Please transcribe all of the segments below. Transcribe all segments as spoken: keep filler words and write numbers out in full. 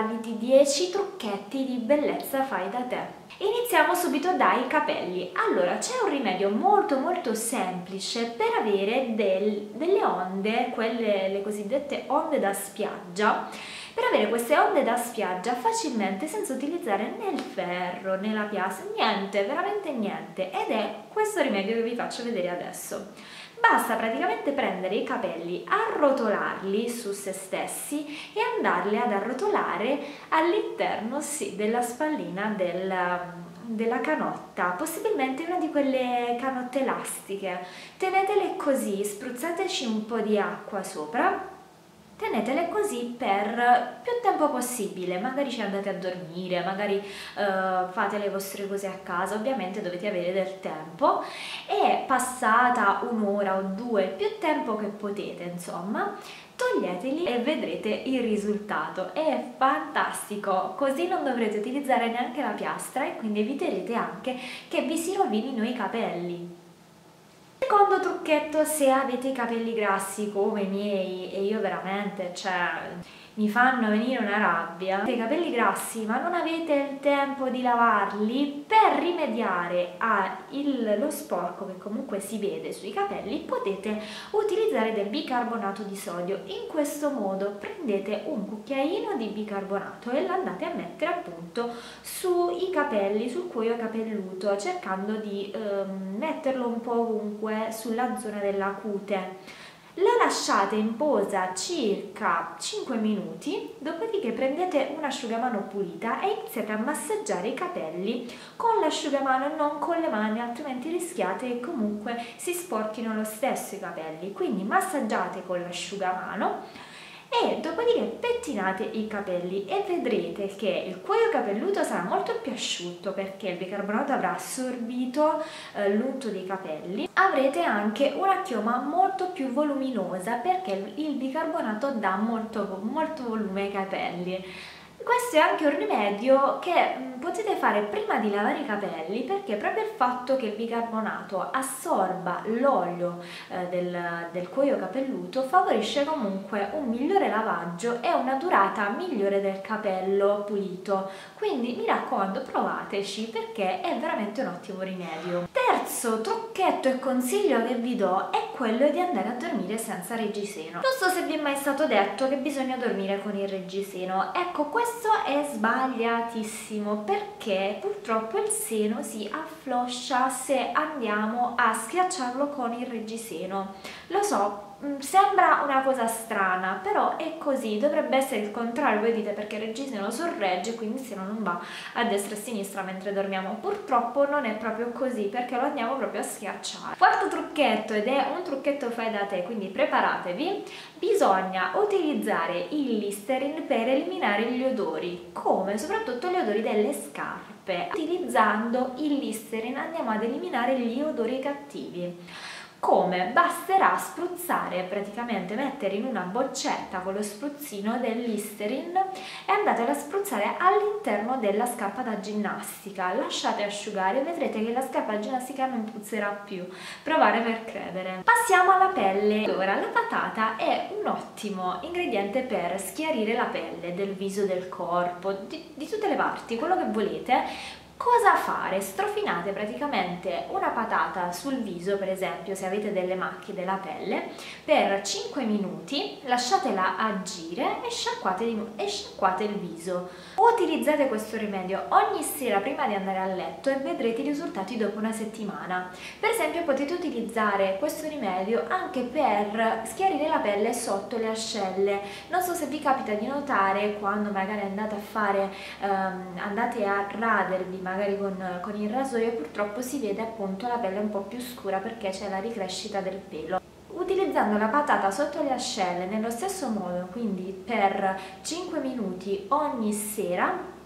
parlarvi di dieci trucchetti di bellezza fai da te. Iniziamo subito dai capelli. Allora, c'è un rimedio molto molto semplice per avere del, delle onde, quelle le cosiddette onde da spiaggia, per avere queste onde da spiaggia facilmente senza utilizzare né il ferro né la piastra, niente, veramente niente, ed è questo rimedio che vi faccio vedere adesso. Basta praticamente prendere i capelli, arrotolarli su se stessi e andarli ad arrotolare all'interno, sì, della spallina del, della canotta, possibilmente una di quelle canotte elastiche. Tenetele così, spruzzateci un po' di acqua sopra. Tenetele così per più tempo possibile, magari ci andate a dormire, magari uh, fate le vostre cose a casa, ovviamente dovete avere del tempo, e passata un'ora o due, più tempo che potete, insomma, toglieteli e vedrete il risultato. È fantastico, così non dovrete utilizzare neanche la piastra e quindi eviterete anche che vi si rovinino i capelli. Secondo trucchetto, se avete i capelli grassi come i miei, e io veramente, cioè, mi fanno venire una rabbia, avete i capelli grassi ma non avete il tempo di lavarli, per rimediare allo sporco che comunque si vede sui capelli potete utilizzare del bicarbonato di sodio. In questo modo prendete un cucchiaino di bicarbonato e lo andate a mettere appunto sui capelli, sul cuoio capelluto, cercando di ehm, metterlo un po' ovunque sulla zona della cute. La lasciate in posa circa cinque minuti, dopodiché prendete un'asciugamano pulita e iniziate a massaggiare i capelli con l'asciugamano, non con le mani, altrimenti rischiate che comunque si sporchino lo stesso i capelli. Quindi massaggiate con l'asciugamano e dopodiché pettinate i capelli e vedrete che il cuoio capelluto sarà molto più asciutto perché il bicarbonato avrà assorbito eh, l'unto dei capelli. Avrete anche una chioma molto più voluminosa perché il bicarbonato dà molto, molto volume ai capelli. Questo è anche un rimedio che potete fare prima di lavare i capelli, perché proprio il fatto che il bicarbonato assorba l'olio eh, del, del cuoio capelluto favorisce comunque un migliore lavaggio e una durata migliore del capello pulito. Quindi mi raccomando, provateci perché è veramente un ottimo rimedio. Terzo trucchetto e consiglio che vi do è quello di andare a dormire senza reggiseno. Non so se vi è mai stato detto che bisogna dormire con il reggiseno. Ecco, questo è sbagliatissimo perché purtroppo il seno si affloscia se andiamo a schiacciarlo con il reggiseno. Lo so, sembra una cosa strana, però è così, dovrebbe essere il contrario. Voi dite perché il reggiseno sorregge, quindi il seno non va a destra e a sinistra mentre dormiamo. Purtroppo non è proprio così perché lo andiamo proprio a schiacciare. Quarto trucchetto, ed è un trucchetto fai da te, quindi preparatevi, bisogna utilizzare il Listerine per eliminare gli odori, come soprattutto gli odori delle scarpe. Utilizzando il Listerine andiamo ad eliminare gli odori cattivi. Come? Basterà spruzzare, praticamente mettere in una boccetta con lo spruzzino del Listerine e andatela a spruzzare all'interno della scarpa da ginnastica. Lasciate asciugare e vedrete che la scarpa da ginnastica non puzzerà più. Provare per credere. Passiamo alla pelle. Allora, la patata è un ottimo ingrediente per schiarire la pelle del viso, del corpo, di, di tutte le parti, quello che volete. Cosa fare? Strofinate praticamente una patata sul viso, per esempio se avete delle macchie della pelle, per cinque minuti, lasciatela agire e sciacquate, di, e sciacquate il viso. Utilizzate questo rimedio ogni sera prima di andare a letto e vedrete i risultati dopo una settimana. Per esempio potete utilizzare questo rimedio anche per schiarire la pelle sotto le ascelle. Non so se vi capita di notare quando magari andate a fare, um, andate a radervi magari con, con il rasoio, purtroppo si vede appunto la pelle un po' più scura perché c'è la ricrescita del pelo. Utilizzando la patata sotto le ascelle nello stesso modo, quindi per cinque minuti ogni sera,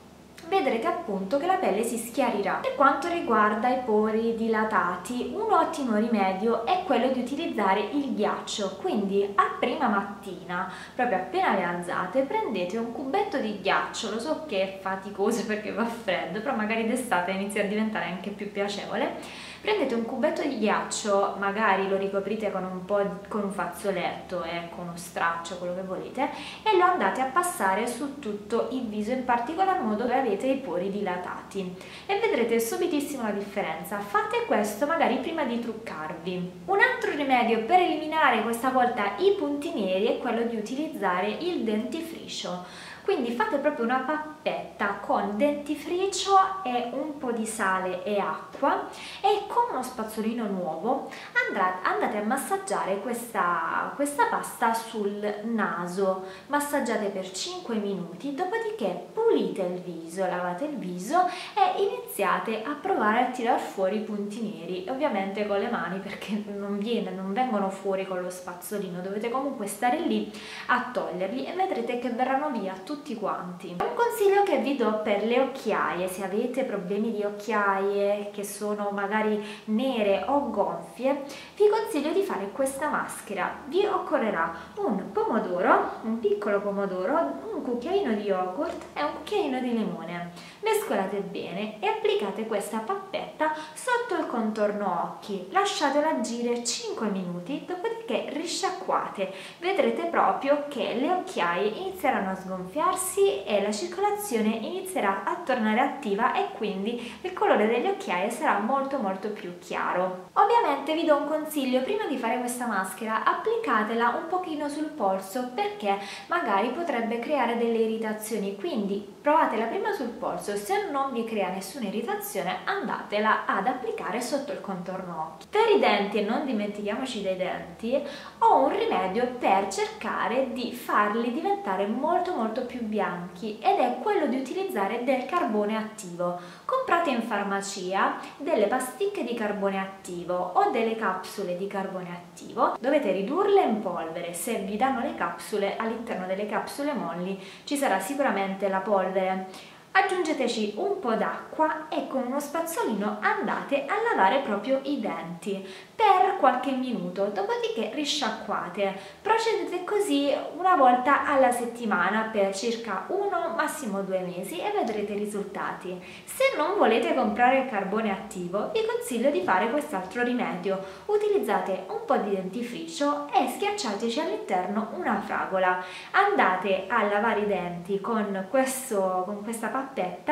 vedrete appunto che la pelle si schiarirà. Per quanto riguarda i pori dilatati, un ottimo rimedio è quello di utilizzare il ghiaccio, quindi a prima mattina, proprio appena le alzate, prendete un cubetto di ghiaccio. Lo so che è faticoso perché fa freddo, però magari d'estate inizia a diventare anche più piacevole. Prendete un cubetto di ghiaccio, magari lo ricoprite con un po' di, con un fazzoletto e eh, con uno straccio, quello che volete, e lo andate a passare su tutto il viso, in particolar modo dove avete i pori dilatati, e vedrete subitissimo la differenza. Fate questo magari prima di truccarvi. Un altro rimedio per eliminare questa volta i punti neri è quello di utilizzare il dentifricio. Quindi fate proprio una pappetta con dentifricio e un po' di sale e acqua, e con uno spazzolino nuovo andate a massaggiare questa, questa pasta sul naso. Massaggiate per cinque minuti, dopodiché pulite il viso, lavate il viso e iniziate a provare a tirar fuori i punti neri, ovviamente con le mani, perché non, viene, non vengono fuori con lo spazzolino, dovete comunque stare lì a toglierli e vedrete che verranno via tutti tutti quanti. Un consiglio che vi do per le occhiaie: se avete problemi di occhiaie che sono magari nere o gonfie, vi consiglio di fare questa maschera. Vi occorrerà un pomodoro, un piccolo pomodoro, un cucchiaino di yogurt e un cucchiaino di limone. Mescolate bene e applicate questa pappetta sotto il contorno occhi, lasciatela agire cinque minuti, dopodiché risciacquate. Vedrete proprio che le occhiaie inizieranno a sgonfiarsi e la circolazione inizierà a tornare attiva, e quindi il colore delle occhiaie sarà molto molto più chiaro. Ovviamente vi do un consiglio: prima di fare questa maschera applicatela un pochino sul polso, perché magari potrebbe creare delle irritazioni, quindi provatela prima sul polso. Se non vi crea nessuna irritazione, andatela ad applicare sotto il contorno occhi. Per i denti, e non dimentichiamoci dei denti, ho un rimedio per cercare di farli diventare molto molto più bianchi, ed è quello di utilizzare del carbone attivo. Comprate in farmacia delle pasticche di carbone attivo o delle capsule di carbone attivo, dovete ridurle in polvere. Se vi danno le capsule, all'interno delle capsule molli ci sarà sicuramente la polvere. Aggiungeteci un po' d'acqua e con uno spazzolino andate a lavare proprio i denti per qualche minuto, dopodiché risciacquate. Procedete così una volta alla settimana per circa uno, massimo due mesi, e vedrete i risultati. Se non volete comprare il carbone attivo, vi consiglio di fare quest'altro rimedio: utilizzate un po' di dentifricio e schiacciateci all'interno una fragola. Andate a lavare i denti con, questo, con questa pappetta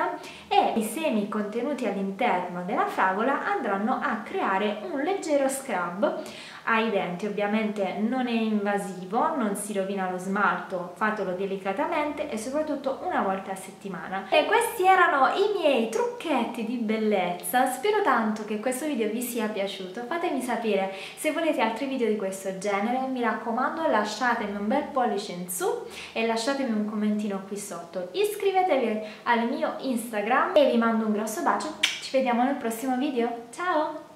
e i semi contenuti all'interno della fragola andranno a creare un leggero scrub ai denti. Ovviamente non è invasivo, non si rovina lo smalto, fatelo delicatamente e soprattutto una volta a settimana. E questi erano i miei trucchetti di bellezza. Spero tanto che questo video vi sia piaciuto. Fatemi sapere se volete altri video di questo genere. Mi raccomando, lasciatemi un bel pollice in su e lasciatemi un commentino qui sotto. Iscrivetevi al mio Instagram e vi mando un grosso bacio. Ci vediamo nel prossimo video. Ciao!